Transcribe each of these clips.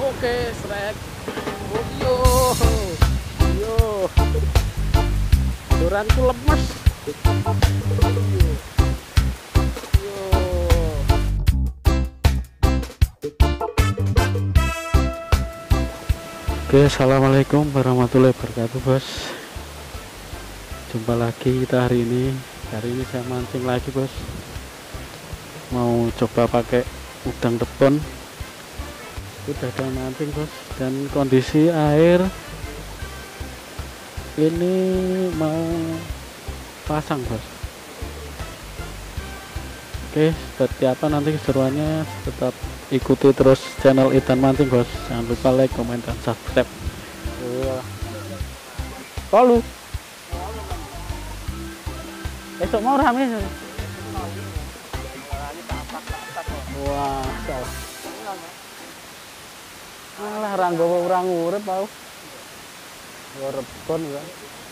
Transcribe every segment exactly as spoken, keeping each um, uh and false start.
Oke, strike. Oh, yo. Yo. Duranku lemes. Yo. Oke, assalamualaikum warahmatullahi wabarakatuh, bos. Jumpa lagi kita hari ini. Hari ini saya mancing lagi, bos. Mau coba pakai udang depon. Udah ada mancing, bos, dan kondisi air ini mau pasang, bos. Oke, seperti apa nanti keseruannya, tetap ikuti terus channel Ethan Mancing, bos. Jangan lupa like, komen, dan subscribe. Kalau esok mau rame. Wah, alah ranggo orang urip tau. Rebon kan.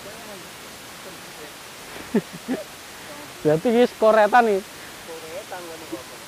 Berarti ini koretan nih. Koretan kan.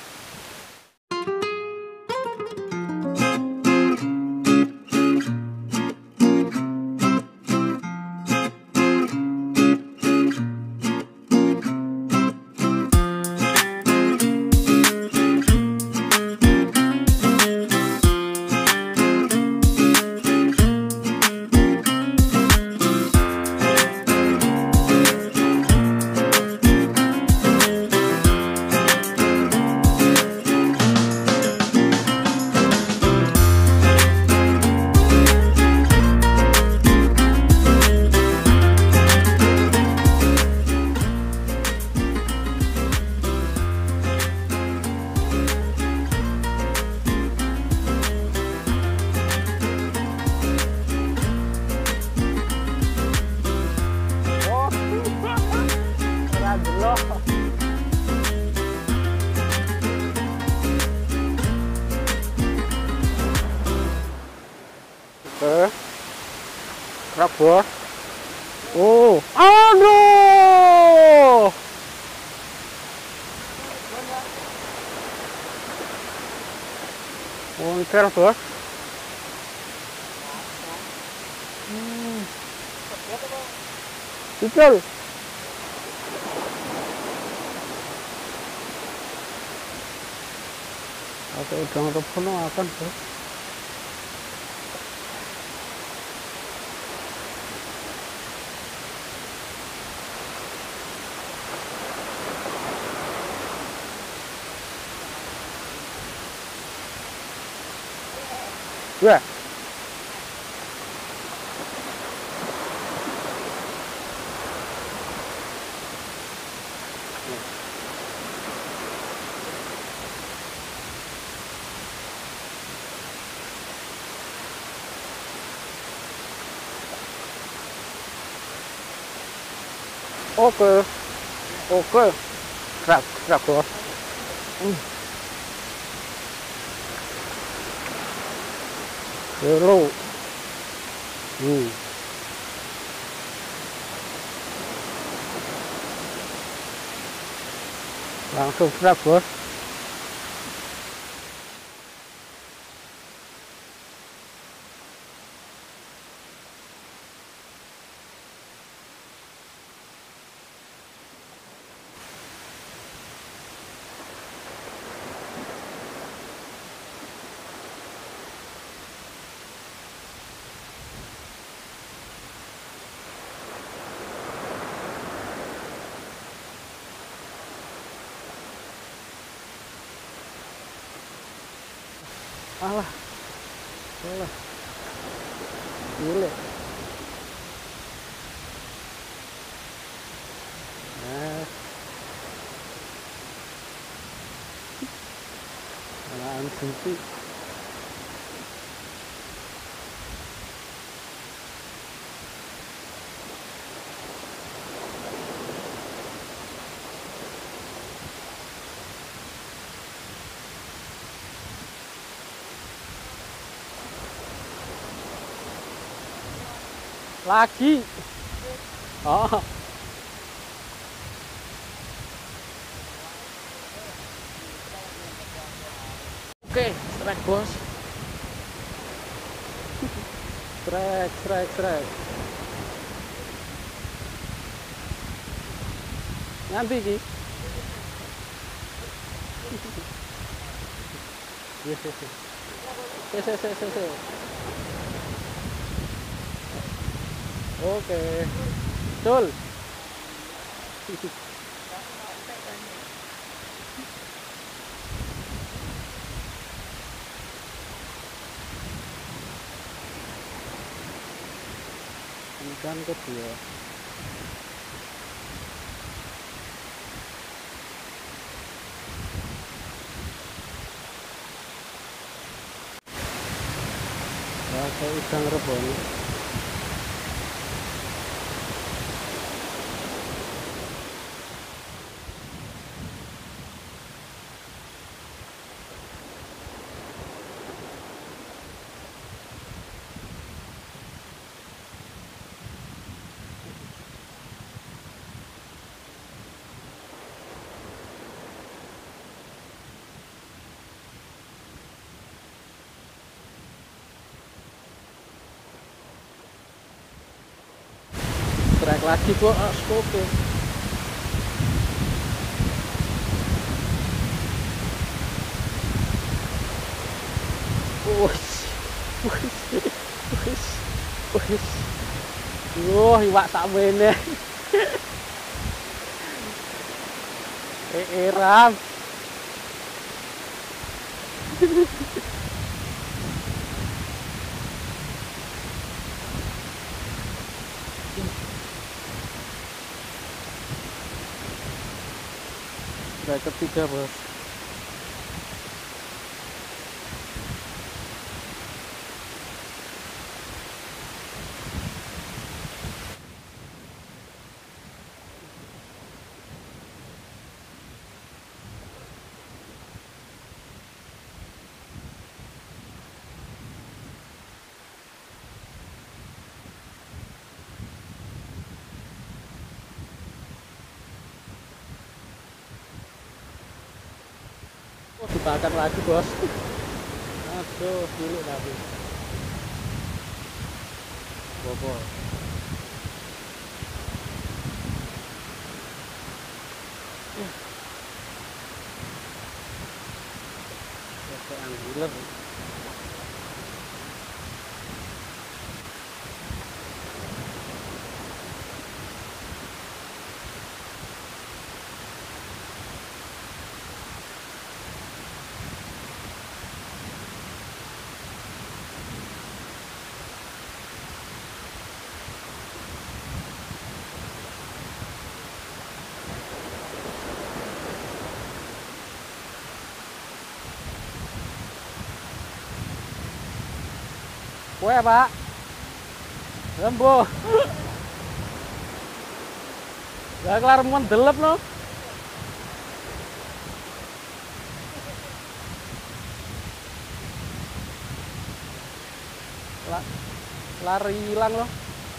Oke, kerap, bos. Oh, aduh, onkel, bos. Hmm. Betul. Atau udang rebon akan, bos. Ya. Oke. Oke. Kerak, kerak, bos. Hmm. Hello. Hmm. Langsung kerak, bos. Alah, alah, gile. Nah, alaan suci. Lagi. Oh. Oke, strike, bos. Strek, strek, strek. Nganti iki. Yes, yes, yes. Yes, yes, yes, yes, yes. Oke. Betul. Ikan kedua. Pakai ikan rebon. Strike lagi kok, oke. Wus, wus, wus, wus. Wah, iwak sakmene. Eh, eh, Ram. Strike ketiga, bos. Oh, dibakar lagi, bos. Aduh, cilik tapi. Bobo. Oke, angguler. Kue, Pak. Lembo. Gak kelar mendelep no. La lari hilang loh.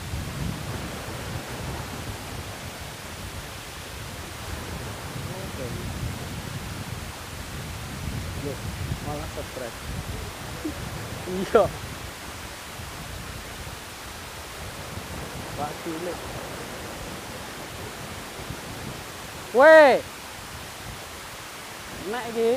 Oke. Loh, malah stres. Iya. Pak cilik. Weh. Nek iki.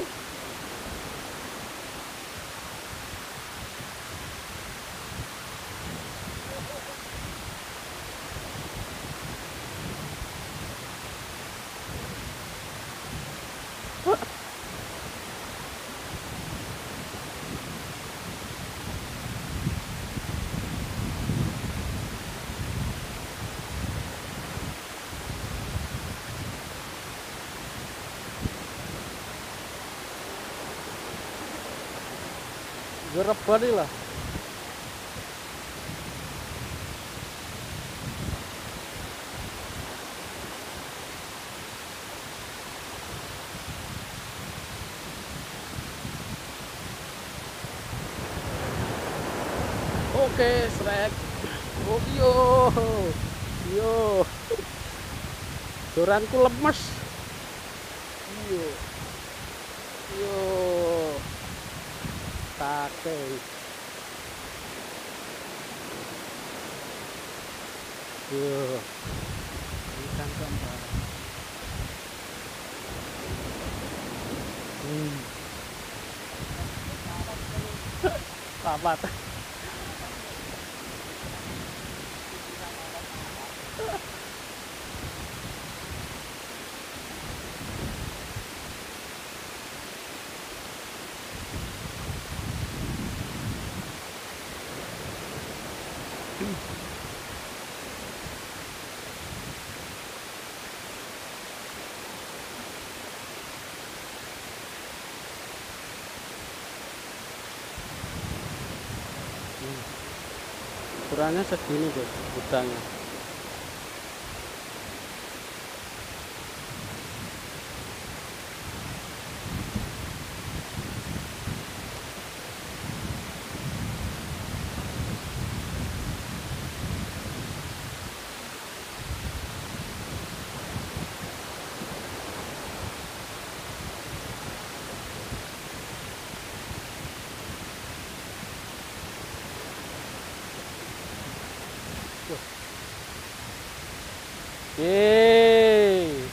Gue rebon nih lah. Oke, strek. Oh, yo. Yo. Doranku lemes. Yo. Yo. Take. Yuk, ikan keempat. Hmm. Papat. Ukurannya segini guys, udangnya. Yeay.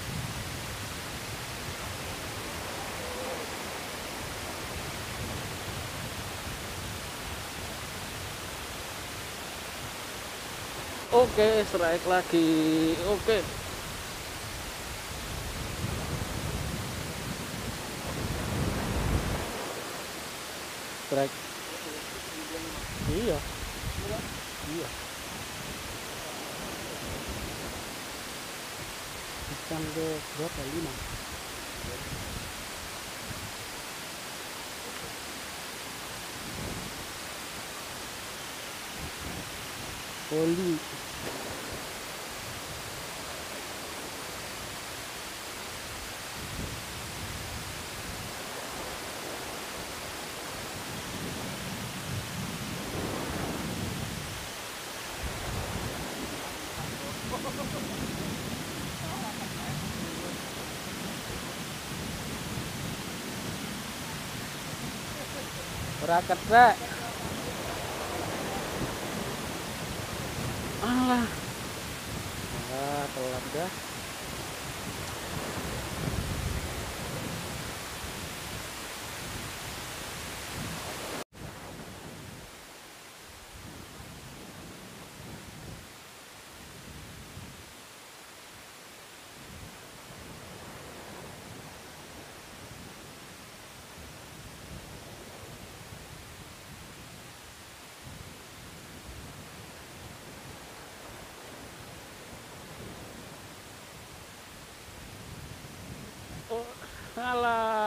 Oke, strike lagi. Oke. Strike. Iya. Iya. Ikan ke berapa? Lima. Oli. Berakat rek. Alah. Ah, telat dah. Oh, alah.